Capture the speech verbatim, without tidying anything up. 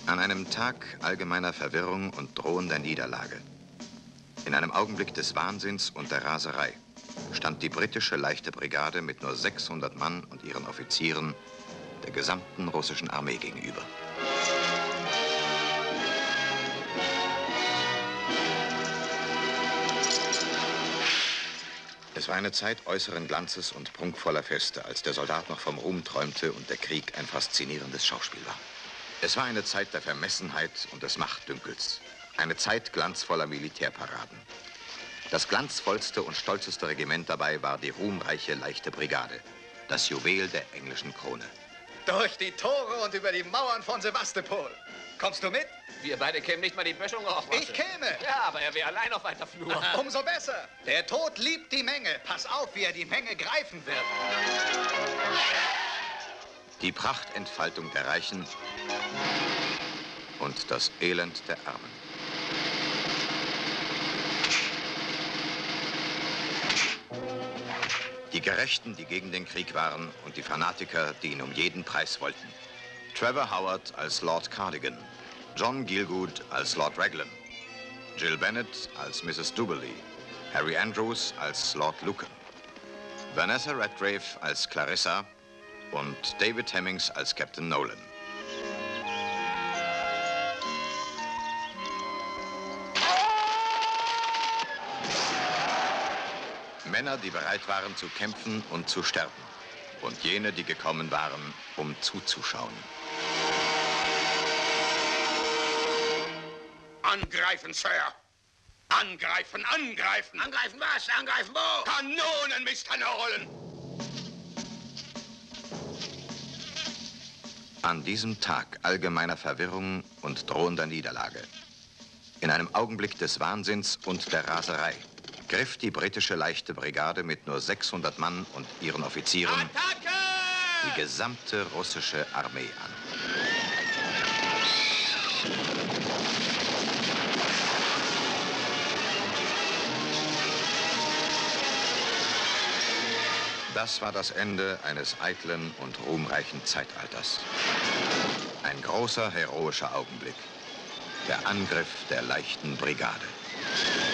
An einem Tag allgemeiner Verwirrung und drohender Niederlage, in einem Augenblick des Wahnsinns und der Raserei, stand die britische leichte Brigade mit nur sechshundert Mann und ihren Offizieren der gesamten russischen Armee gegenüber. Es war eine Zeit äußeren Glanzes und prunkvoller Feste, als der Soldat noch vom Ruhm träumte und der Krieg ein faszinierendes Schauspiel war. Es war eine Zeit der Vermessenheit und des Machtdünkels, eine Zeit glanzvoller Militärparaden. Das glanzvollste und stolzeste Regiment dabei war die ruhmreiche leichte Brigade, das Juwel der englischen Krone. Durch die Tore und über die Mauern von Sevastopol. Kommst du mit? Wir beide kämen nicht mal die Böschung rauf. Ich käme. Ja, aber er wäre allein auf weiter Flur. Umso besser. Der Tod liebt die Menge. Pass auf, wie er die Menge greifen wird. Die Prachtentfaltung der Reichen und das Elend der Armen. Die Gerechten, die gegen den Krieg waren, und die Fanatiker, die ihn um jeden Preis wollten. Trevor Howard als Lord Cardigan, John Gielgud als Lord Raglan, Jill Bennett als Missus Duberly, Harry Andrews als Lord Lucan, Vanessa Redgrave als Clarissa und David Hemmings als Captain Nolan. Männer, die bereit waren zu kämpfen und zu sterben. Und jene, die gekommen waren, um zuzuschauen. Angreifen, Sir! Angreifen, angreifen! Angreifen was? Angreifen wo? Kanonenmisterne rollen! An diesem Tag allgemeiner Verwirrung und drohender Niederlage, in einem Augenblick des Wahnsinns und der Raserei, griff die britische leichte Brigade mit nur sechshundert Mann und ihren Offizieren Attacke! die gesamte russische Armee an. Das war das Ende eines eitlen und ruhmreichen Zeitalters. Ein großer, heroischer Augenblick. Der Angriff der leichten Brigade.